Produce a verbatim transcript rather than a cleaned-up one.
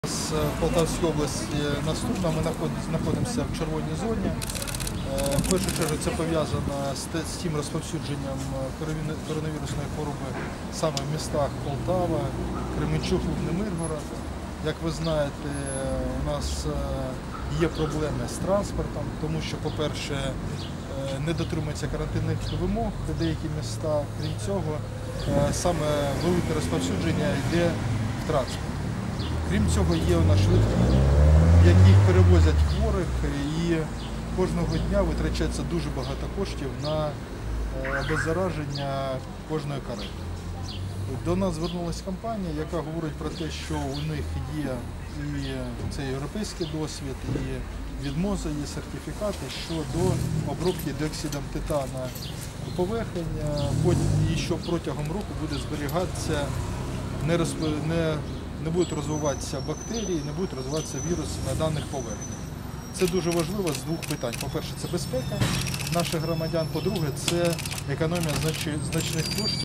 В Полтавській області наступна, ми знаходимося в червоній зоні. В першу чергу це пов'язано з тим розповсюдженням коронавірусної хвороби саме в містах Полтава, Кременчук, Лубни, Миргород. Як ви знаєте, у нас є проблеми з транспортом, тому що, по-перше, не дотримуються карантинних вимог деякі міста. Крім цього, саме велике розповсюдження йде в транспорт. Крім цього, є у нас швидкі, в яких перевозять хворих, і кожного дня витрачається дуже багато коштів на обеззараження кожної карети. До нас звернулася компанія, яка говорить про те, що у них є і цей європейський досвід, і від МОЗу є сертифікати щодо обробки диоксидом титана поверхень, і що протягом року буде зберігатися, не, розп... не, не будуть розвиватися бактерії, не будуть розвиватися віруси на даних поверхнях. Це дуже важливо з двох питань. По-перше, це безпека наших громадян, по-друге, це економія значних коштів.